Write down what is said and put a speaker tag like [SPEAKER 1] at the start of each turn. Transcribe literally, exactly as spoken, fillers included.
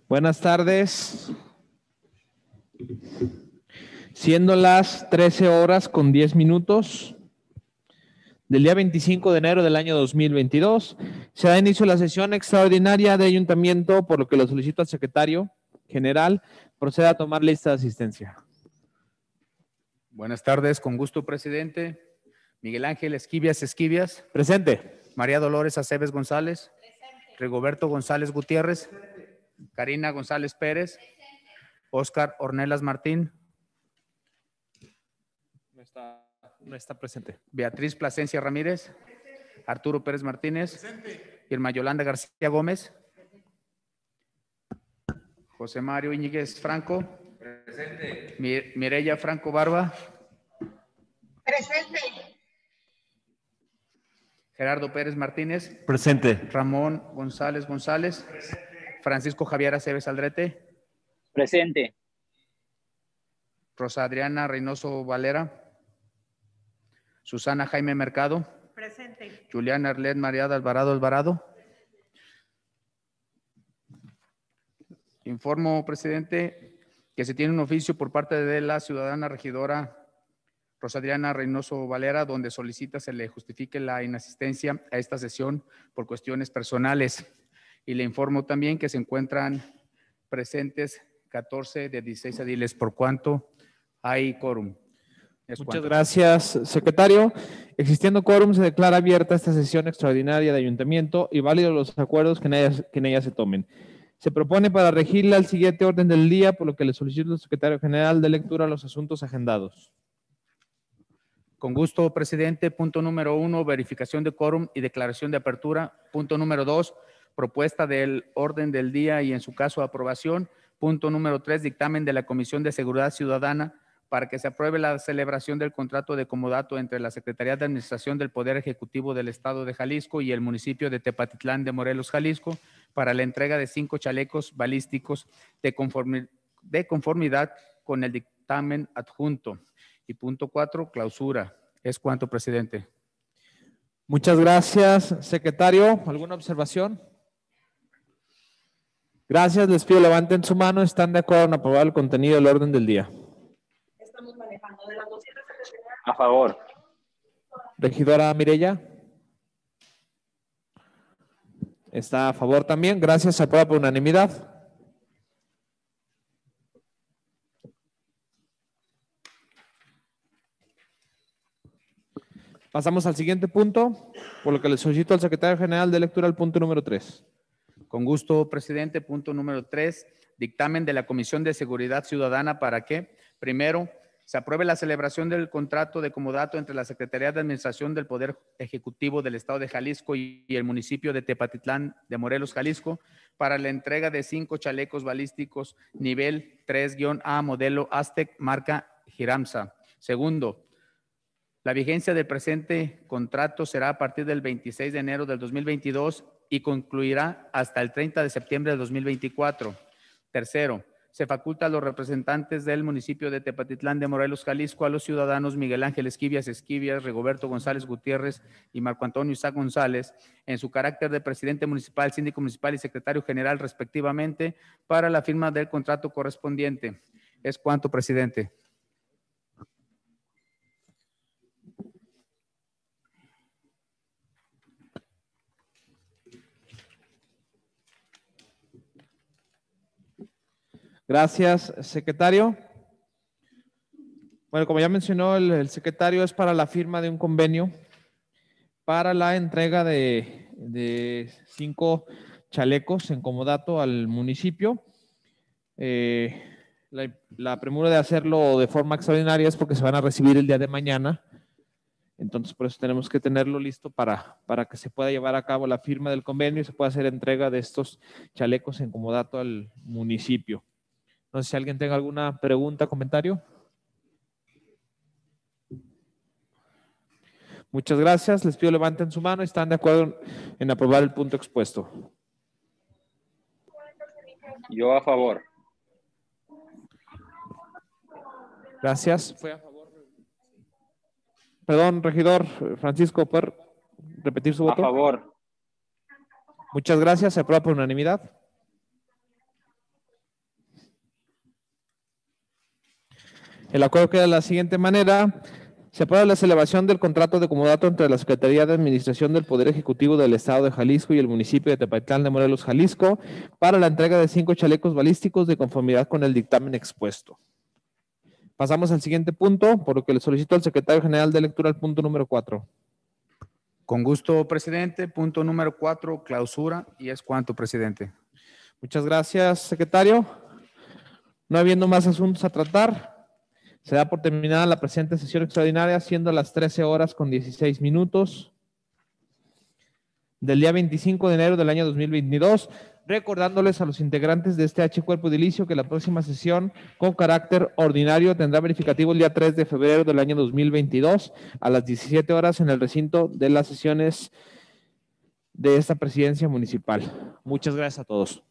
[SPEAKER 1] Buenas tardes. Siendo las trece horas con diez minutos del día veinticinco de enero del año dos mil veintidós, se da inicio a la sesión extraordinaria de ayuntamiento, por lo que lo solicito al secretario general proceda a tomar lista de asistencia.
[SPEAKER 2] Buenas tardes, con gusto, presidente. Miguel Ángel Esquivias Esquivias.
[SPEAKER 1] Presente.
[SPEAKER 2] María Dolores Aceves González. Presente. Rigoberto González Gutiérrez. Presente. Karina González Pérez. Presente. Óscar Ornelas Martín.
[SPEAKER 1] No está, no está presente.
[SPEAKER 2] Beatriz Plasencia Ramírez. Presente. Arturo Pérez Martínez. Presente. Irma Yolanda García Gómez. Presente. José Mario Íñiguez Franco. Presente. Mir Mireya Franco Barba.
[SPEAKER 3] Presente.
[SPEAKER 2] Gerardo Pérez Martínez.
[SPEAKER 1] Presente.
[SPEAKER 2] Ramón González González. Presente. Francisco Javier Aceves Aldrete.
[SPEAKER 4] Presente.
[SPEAKER 2] Rosa Adriana Reynoso Valera. Susana Jaime Mercado.
[SPEAKER 3] Presente.
[SPEAKER 2] Juliana Arlet Mariada Alvarado Alvarado. Informo, presidente, que se tiene un oficio por parte de la ciudadana regidora Rosa Adriana Reynoso Valera, donde solicita se le justifique la inasistencia a esta sesión por cuestiones personales. Y le informo también que se encuentran presentes catorce de dieciséis ediles, por cuanto hay quórum. Es
[SPEAKER 1] Muchas
[SPEAKER 2] cuanto.
[SPEAKER 1] gracias, secretario. Existiendo quórum, se declara abierta esta sesión extraordinaria de ayuntamiento y válidos los acuerdos que en ella, que en ella se tomen. Se propone para regirla el siguiente orden del día, por lo que le solicito al secretario general de lectura los asuntos agendados.
[SPEAKER 2] Con gusto, presidente. Punto número uno, verificación de quórum y declaración de apertura. Punto número dos, propuesta del orden del día y en su caso aprobación. Punto número tres, dictamen de la Comisión de Seguridad Ciudadana para que se apruebe la celebración del contrato de comodato entre la Secretaría de Administración del Poder Ejecutivo del Estado de Jalisco y el municipio de Tepatitlán de Morelos, Jalisco, para la entrega de cinco chalecos balísticos de, conformi- de conformidad con el dictamen adjunto. Y punto cuatro, clausura. Es cuanto, presidente.
[SPEAKER 1] Muchas gracias, secretario. ¿Alguna observación? Gracias. Les pido levanten su mano. ¿Están de acuerdo en aprobar el contenido del orden del día?
[SPEAKER 3] Estamos manejando de las doscientas setenta.
[SPEAKER 4] A favor.
[SPEAKER 1] Regidora Mireya. Está a favor también. Gracias. Se aprueba por unanimidad. Pasamos al siguiente punto, por lo que le solicito al secretario general de lectura el punto número tres.
[SPEAKER 2] Con gusto, presidente. Punto número tres, dictamen de la Comisión de Seguridad Ciudadana para que, primero, se apruebe la celebración del contrato de comodato entre la Secretaría de Administración del Poder Ejecutivo del Estado de Jalisco y el municipio de Tepatitlán de Morelos, Jalisco, para la entrega de cinco chalecos balísticos nivel tres A modelo Aztec marca Giramsa. Segundo, la vigencia del presente contrato será a partir del veintiséis de enero del dos mil veintidós y concluirá hasta el treinta de septiembre del dos mil veinticuatro. Tercero, se faculta a los representantes del municipio de Tepatitlán de Morelos, Jalisco, a los ciudadanos Miguel Ángel Esquivias Esquivias, Rigoberto González Gutiérrez y Marco Antonio Isaac González, en su carácter de presidente municipal, síndico municipal y secretario general respectivamente, para la firma del contrato correspondiente. Es cuanto, presidente.
[SPEAKER 1] Gracias, secretario. Bueno, como ya mencionó el, el secretario, es para la firma de un convenio para la entrega de, de cinco chalecos en comodato al municipio. Eh, la, la premura de hacerlo de forma extraordinaria es porque se van a recibir el día de mañana. Entonces, por eso tenemos que tenerlo listo para, para que se pueda llevar a cabo la firma del convenio y se pueda hacer entrega de estos chalecos en comodato al municipio. No sé si alguien tenga alguna pregunta, comentario. Muchas gracias. Les pido levanten su mano. ¿Están de acuerdo en aprobar el punto expuesto?
[SPEAKER 4] Yo a favor.
[SPEAKER 1] Gracias. ¿Fue a favor? Perdón, regidor Francisco, ¿puede repetir su voto?
[SPEAKER 4] A favor.
[SPEAKER 1] Muchas gracias. Se aprueba por unanimidad. El acuerdo queda de la siguiente manera. Se aprueba la celebración del contrato de comodato entre la Secretaría de Administración del Poder Ejecutivo del Estado de Jalisco y el municipio de Tepatitlán de Morelos, Jalisco, para la entrega de cinco chalecos balísticos de conformidad con el dictamen expuesto. Pasamos al siguiente punto, por lo que le solicito al secretario general de lectura el punto número cuatro.
[SPEAKER 2] Con gusto, presidente. Punto número cuatro, clausura. Y es cuanto, presidente.
[SPEAKER 1] Muchas gracias, secretario. No habiendo más asuntos a tratar, se da por terminada la presente sesión extraordinaria, siendo las trece horas con dieciséis minutos del día veinticinco de enero del año dos mil veintidós, recordándoles a los integrantes de este H Cuerpo Edilicio que la próxima sesión con carácter ordinario tendrá verificativo el día tres de febrero del año dos mil veintidós a las diecisiete horas en el recinto de las sesiones de esta presidencia municipal. Muchas gracias a todos.